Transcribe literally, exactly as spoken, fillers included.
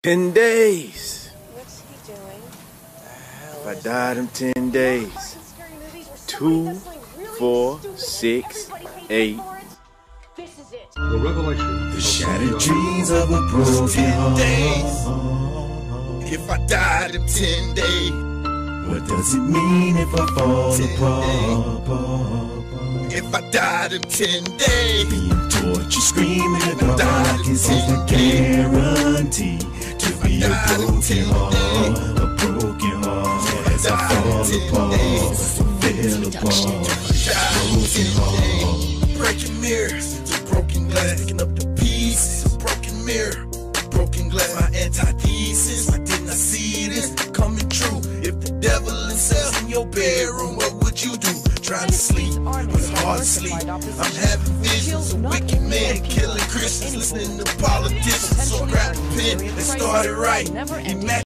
Ten days. What's he doing? If I died in ten days. Two, four, six, eight. This is it. The revelation. The shattered dreams of a broken heart. Days. If I died in ten days. What does it mean if I fall apart? If I died in ten days. Being tortured, screaming in the dark is the guarantee to be a broken heart, a broken heart as I fall apart, fell apart, broken heart. Breaking mirrors, to broken glass, picking up the pieces, a broken mirror, broken glass. My antithesis, why didn't I see this coming true? If the devil himself in your bedroom, what would you do? Trying to sleep, but it's hard to sleep. I'm having visions of wicked men killing Christians, listening to politicians. So I grabbed the pen and started writing.